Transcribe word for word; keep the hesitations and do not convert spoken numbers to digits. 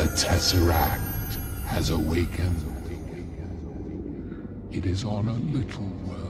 The Tesseract has awakened. It is on a little world